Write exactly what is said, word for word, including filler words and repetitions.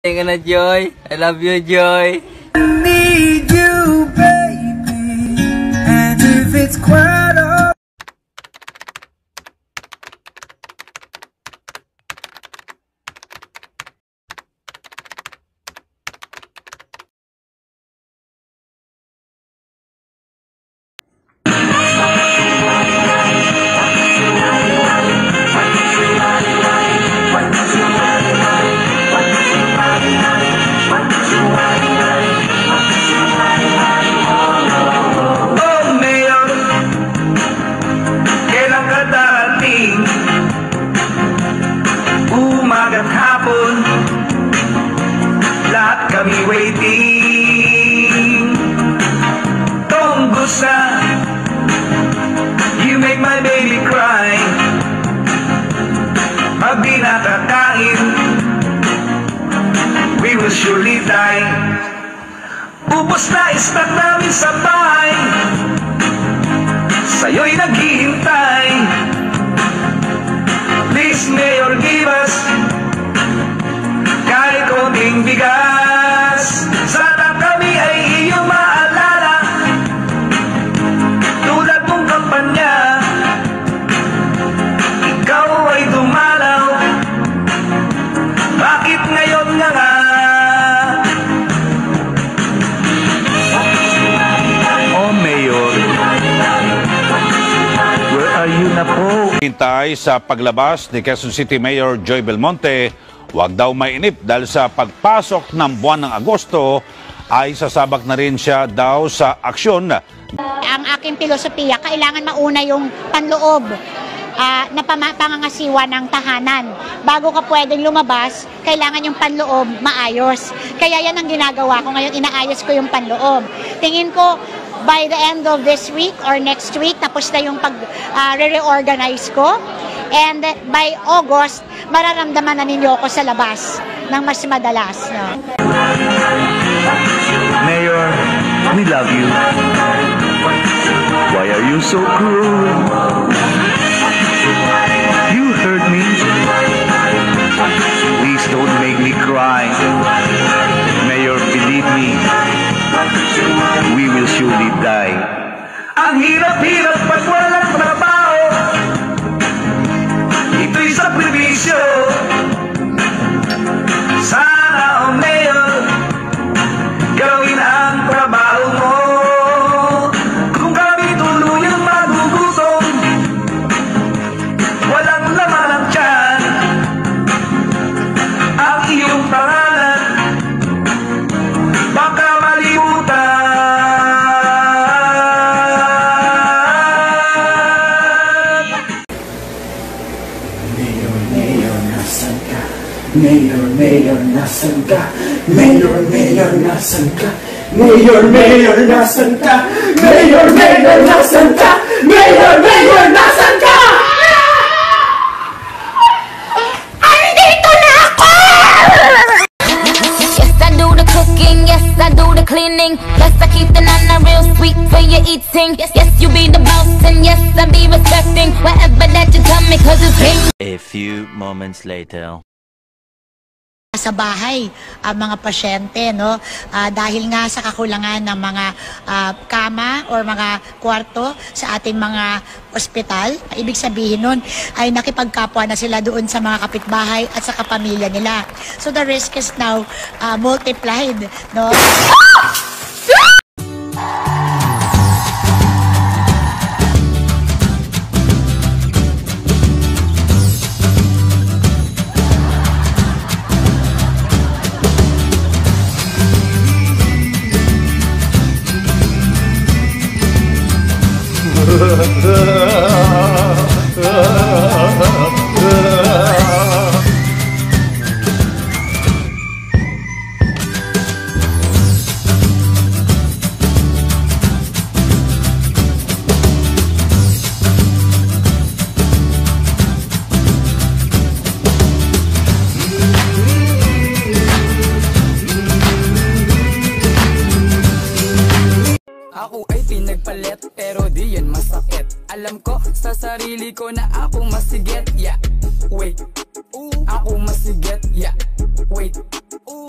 Thank you na, Joy. I love you, Joy. I need you, baby. And if it's quite all waiting. Tunggusa, you make my baby cry. Pag di nakakain, we will surely die. Ubos na stock namin sa bahay, sa'yo'y naghihintay. Please, Mayor, give us kahit konting bigas. Sana kami ay iyong maalala, tulad mong kampanya. Ikaw ay dumalaw, bakit ngayon nga nga? Oh, Mayor, where are you na po? Hintay sa paglabas ni Quezon City Mayor Joy Belmonte, huwag daw mainip dahil sa pagpasok ng buwan ng Agosto ay sasabak na rin siya daw sa aksyon. Ang aking filosofiya, kailangan mauna yung panloob uh, na pangangasiwa ng tahanan. Bago ka pwedeng lumabas, kailangan yung panloob maayos. Kaya yan ang ginagawa ko ngayon, inaayos ko yung panloob. Tingin ko, by the end of this week or next week, tapos na yung pag-reorganize uh, ko. And by August, mararamdaman na ninyo ako sa labas ng mas madalas. No? Mayor, we love you. Why are you so cruel? You hurt me. Please don't make me cry. Mayor, believe me, we will surely die. Ang hirap-hirap pag walang trabaho, ito'y sakripisyo. Sana, oh Mayor, gawin ang trabaho mo. Kung kami tuluyang magugutom, walang laman ang tiyan, ang iyong pangalan baka malimutan. Mayor, Mayor, nasan ka? Mayor, Mayor, nasan ka? Mayor, Mayor, nasan ka? Mayor, Mayor, nasan ka? Mayor, Mayor, nasan ka? Mayor, Mayor, nasan ka? Andito na ako! Yes, I do the cooking, yes, I do the cleaning. Yes, I keep the nana real sweet for your eating. Yes, yes, you be the boss and yes, I be respecting whatever that you tell me, cause it's me. A few moments later. Sa bahay ang mga pasyente, no, uh, dahil nga sa kakulangan ng mga uh, kama or mga kwarto sa ating mga ospital. Ibig sabihin nun ay nakipagkapwa na sila doon sa mga kapitbahay at sa kapamilya nila. So the risk is now uh, multiplied, no. Ako ay pinagpalit pero di yan masakit. Alam ko sa sarili ko na ako masigit. Yeah, wait, ooh, ako masigit. Yeah, wait, ooh.